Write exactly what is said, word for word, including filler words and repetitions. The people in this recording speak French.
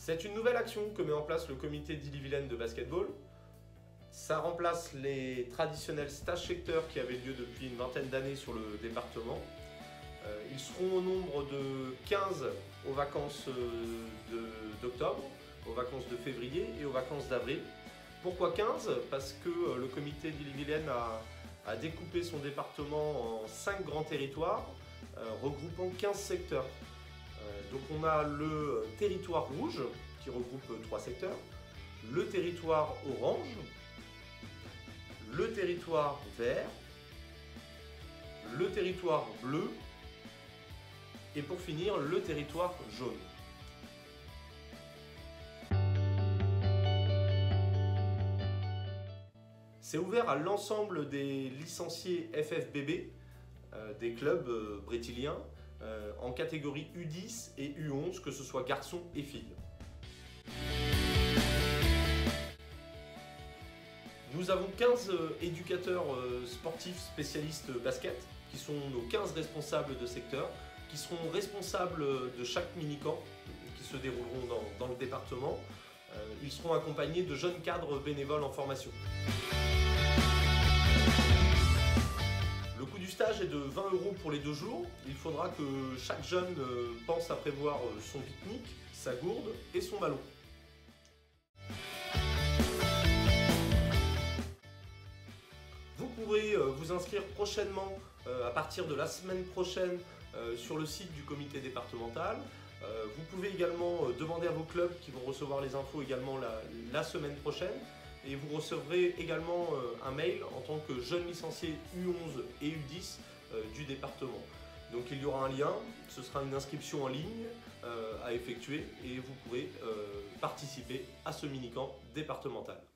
C'est une nouvelle action que met en place le comité d'Ille-et-Vilaine de basketball. Ça remplace les traditionnels stages secteurs qui avaient lieu depuis une vingtaine d'années sur le département. Ils seront au nombre de quinze aux vacances d'octobre, aux vacances de février et aux vacances d'avril. Pourquoi quinze? Parce que le comité d'Ille-et-Vilaine a, a découpé son département en cinq grands territoires, euh, regroupant quinze secteurs. Euh, donc on a le territoire rouge, qui regroupe trois secteurs, le territoire orange, le territoire vert, le territoire bleu, et pour finir, le territoire jaune. C'est ouvert à l'ensemble des licenciés F F B B, euh, des clubs euh, brétiliens, euh, en catégorie U dix et U onze, que ce soit garçons et filles. Nous avons quinze euh, éducateurs euh, sportifs spécialistes basket, qui sont nos quinze responsables de secteur, qui seront responsables de chaque mini-camp qui se dérouleront dans, dans le département. Euh, ils seront accompagnés de jeunes cadres bénévoles en formation. Le coût du stage est de vingt euros pour les deux jours. Il faudra que chaque jeune euh, pense à prévoir son pique-nique, sa gourde et son ballon. Vous pourrez euh, vous inscrire prochainement, euh, à partir de la semaine prochaine, euh, sur le site du comité départemental. Euh, vous pouvez également euh, demander à vos clubs qui vont recevoir les infos également la, la semaine prochaine. Et vous recevrez également euh, un mail en tant que jeune licencié U onze et U dix euh, du département. Donc il y aura un lien, ce sera une inscription en ligne euh, à effectuer et vous pourrez euh, participer à ce mini-camp départemental.